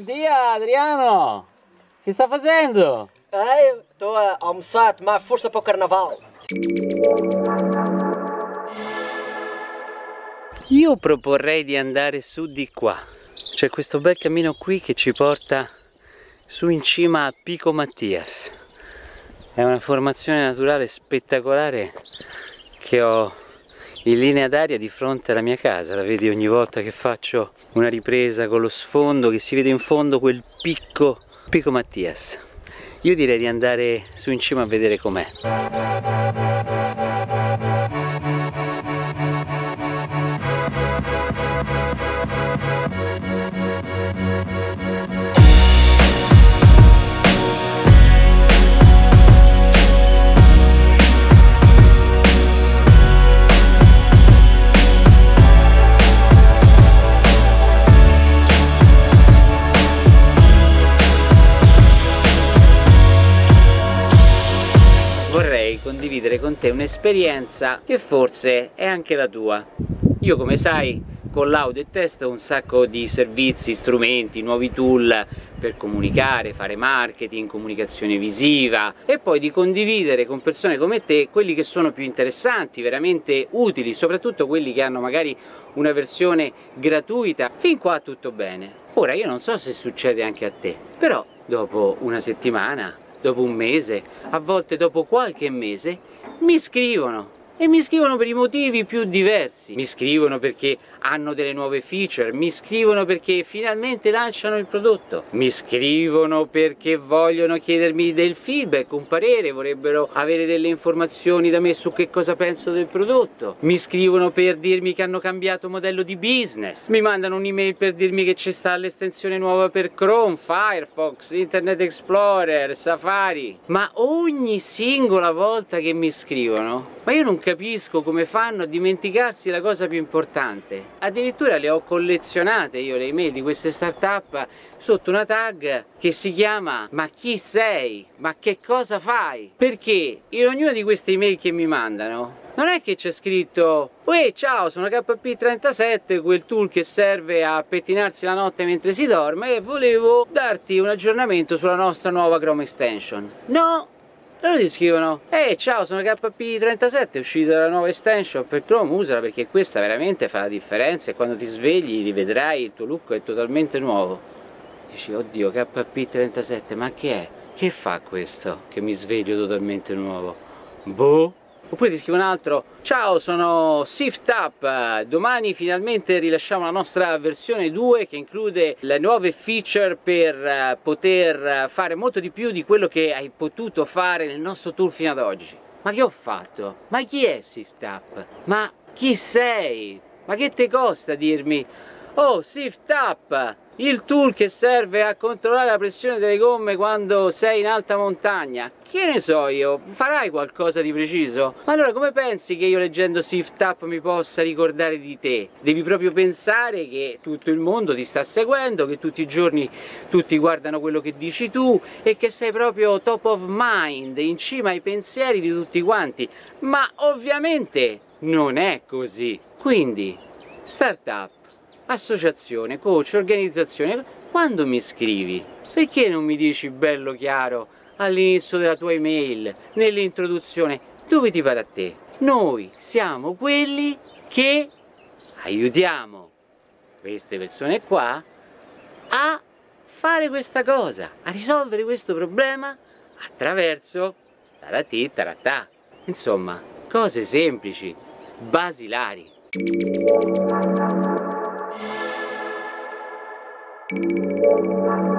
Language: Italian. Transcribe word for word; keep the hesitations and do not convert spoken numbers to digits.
dia Adriano! Che sta facendo? Eh, sto a almoçar, ma forse per carnaval. Io proporrei di andare su di qua. C'è questo bel cammino qui che ci porta su in cima a Pico Mattias. È una formazione naturale spettacolare che ho in linea d'aria di fronte alla mia casa. La vedi ogni volta che faccio una ripresa con lo sfondo, che si vede in fondo quel picco, Pico Mattias. Io direi di andare su in cima a vedere com'è. Condividere con te un'esperienza che forse è anche la tua. Io, come sai, con l'audio e testo ho un sacco di servizi, strumenti, nuovi tool per comunicare, fare marketing, comunicazione visiva e poi di condividere con persone come te quelli che sono più interessanti, veramente utili, soprattutto quelli che hanno magari una versione gratuita. Fin qua tutto bene. Ora io non so se succede anche a te, però dopo una settimana, dopo un mese, a volte dopo qualche mese, mi scrivono. E mi scrivono per i motivi più diversi. Mi scrivono perché hanno delle nuove feature, mi scrivono perché finalmente lanciano il prodotto, mi scrivono perché vogliono chiedermi del feedback, un parere, vorrebbero avere delle informazioni da me su che cosa penso del prodotto, mi scrivono per dirmi che hanno cambiato modello di business, mi mandano un'email per dirmi che ci sta l'estensione nuova per Chrome, Firefox, Internet Explorer, Safari. Ma ogni singola volta che mi scrivono, ma io non capisco come fanno a dimenticarsi la cosa più importante. Addirittura le ho collezionate io le email di queste startup sotto una tag che si chiama "Ma chi sei? Ma che cosa fai?". Perché in ognuna di queste email che mi mandano non è che c'è scritto "Uè, ciao, sono K P trentasette, quel tool che serve a pettinarsi la notte mentre si dorme e volevo darti un aggiornamento sulla nostra nuova Chrome extension". No! Loro ti scrivono "Ehi, ciao, sono K P trentasette, è uscita la nuova extension per Chrome, usala perché questa veramente fa la differenza e quando ti svegli rivedrai il tuo look è totalmente nuovo". Dici "Oddio, K P trentasette, ma che è? Che fa questo che mi sveglio totalmente nuovo?". Boh. Oppure ti scrive un altro "Ciao, sono SwiftUp, domani finalmente rilasciamo la nostra versione due che include le nuove feature per poter fare molto di più di quello che hai potuto fare nel nostro tool fino ad oggi". Ma che ho fatto? Ma chi è SwiftUp? Ma chi sei? Ma che te costa dirmi "Oh, SwiftUp, il tool che serve a controllare la pressione delle gomme quando sei in alta montagna"? Che ne so io, farai qualcosa di preciso? Ma allora come pensi che io leggendo SwiftUp mi possa ricordare di te? Devi proprio pensare che tutto il mondo ti sta seguendo, che tutti i giorni tutti guardano quello che dici tu e che sei proprio top of mind, in cima ai pensieri di tutti quanti. Ma ovviamente non è così. Quindi, startup, associazione, coach, organizzazione, quando mi scrivi, perché non mi dici bello chiaro all'inizio della tua email, nell'introduzione, dove ti pare a te? Noi siamo quelli che aiutiamo queste persone qua a fare questa cosa, a risolvere questo problema attraverso taratì taratà. Insomma, cose semplici, basilari. Thank you.